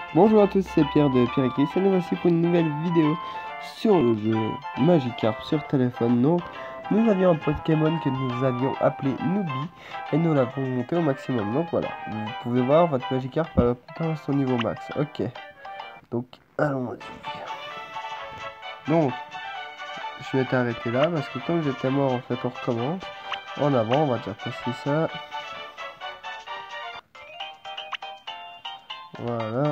Bonjour à tous, c'est Pierre de Pierre et Chris et nous voici pour une nouvelle vidéo sur le jeu Magikarp sur téléphone. Donc, nous avions un Pokémon que nous avions appelé Nubi et nous l'avons monté au maximum. Donc voilà, vous pouvez voir votre Magikarp atteint son niveau max. Ok, donc allons-y. Donc, je vais t'arrêter là parce que comme j'étais mort, en fait, on recommence. En avant, on va déjà passer ça. Voilà.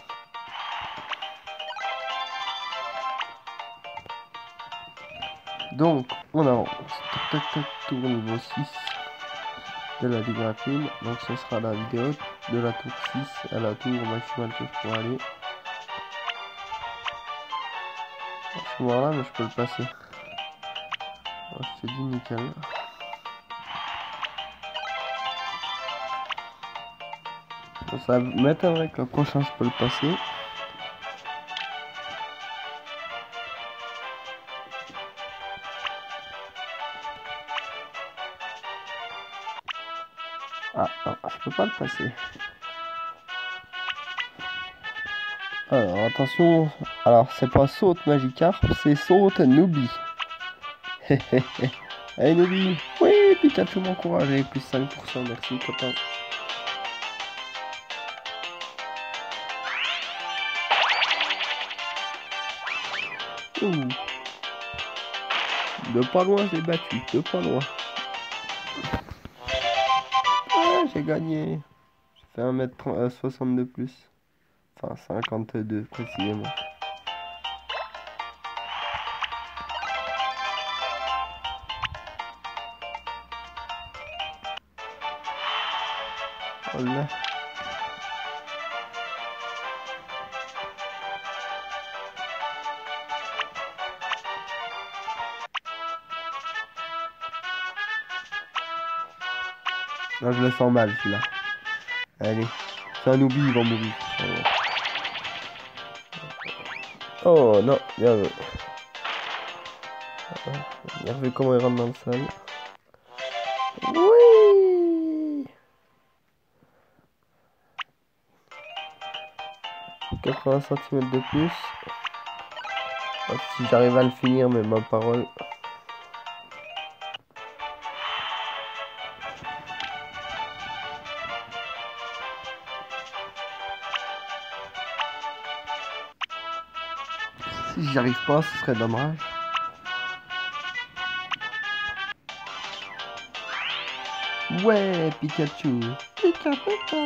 Donc, on avance. Tac, tac, tac, tour niveau 6 de la Ligue rapide. Donc, ce sera la vidéo de la tour 6 à la tour maximale que je pourrai aller. Je suis mort là, mais je peux le passer. Oh, je te dis nickel. Bon, ça m'étonnerait que le prochain je peux le passer. Ah, non, je peux pas le passer. Alors, attention. Alors, c'est pas saute Magikarp, c'est saute Nubi. Allez, Nubi. Oui, Pikachu m'encourage avec plus 5%. Merci, copain. Ouh. De pas loin, j'ai battu. De pas loin. Ah, j'ai gagné. J'ai fait 1m60 de plus. Enfin, 52 précisément. Voilà. Là, je le sens mal, celui-là. Allez. C'est un oubli, il va mourir. Oh non, bien vu. Bien vu comment il rentre dans le sol. Oui. 80 cm de plus. Oh, si j'arrive à le finir, mais ma parole. Si j'y arrive pas, ce serait dommage. Ouais, Pikachu. Pikachu.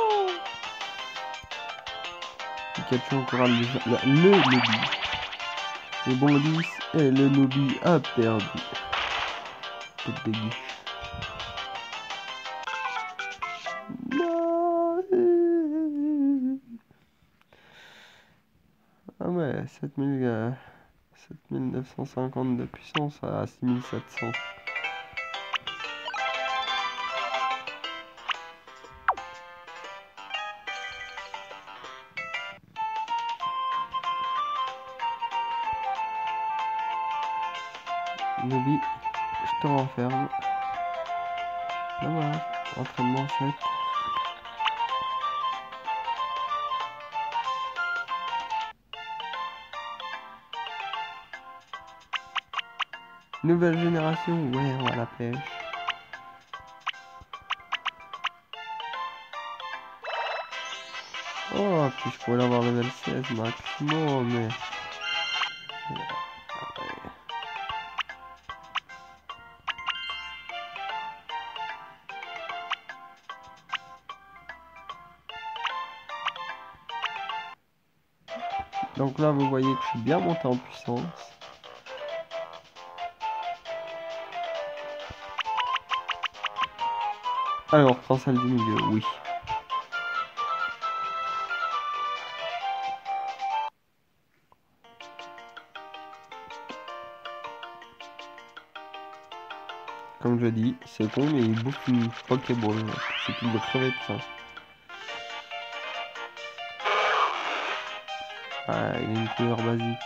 Pikachu encore le Nubi. Le Bondis et le Nubi a perdu. Tête de guiche. Ah ouais, 7950 de puissance à 6700. Nubi, je te renferme. Dommage, entraînement 7. Nouvelle génération, ouais, on va la pêche. Oh, puis je pourrais l'avoir level 16 maximum, mais... Donc là, vous voyez que je suis bien monté en puissance. Alors, prends celle du milieu, oui. Comme je dis, c'est con, mais il bouffe une Pokéball. C'est qu'il doit crever de faim. Ah, il a une couleur basique.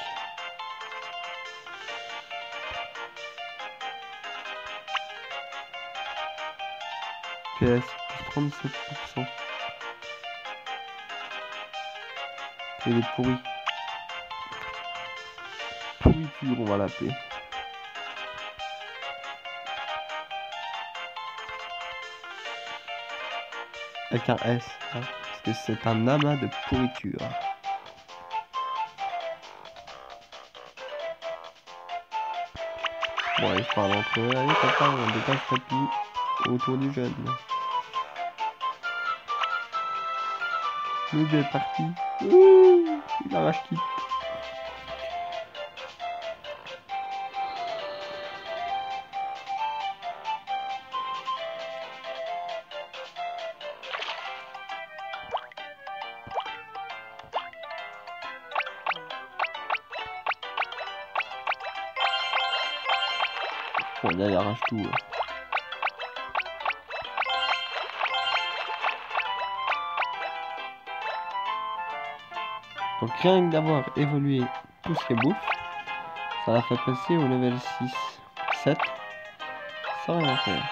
PS, plus 37%. Il est pourri. Pourriture, on va l'appeler. Avec un S, hein, parce que c'est un amas de pourriture. Bon, allez, je parle entre eux. Allez, papa, on dépasse tapis autour du jeune. Le jeu est parti. Ouh, il arrache qui. Bon, là, il arrache tout. Donc rien que d'avoir évolué tout ce qui est bouffe, ça l'a fait passer au level 6, 7, sans rien faire.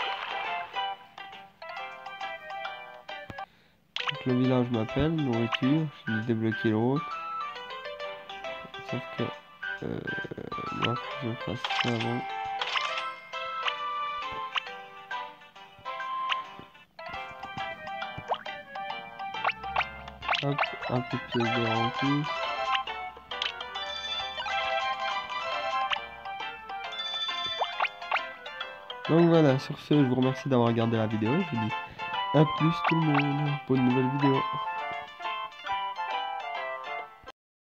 Donc le village m'appelle, nourriture, j'ai dû débloquer l'autre. Sauf que, moi, faut que je fasse ça avant. Hop, un peu de pièces d'or en plus. Donc voilà, sur ce, je vous remercie d'avoir regardé la vidéo. Je vous dis à plus tout le monde pour une nouvelle vidéo.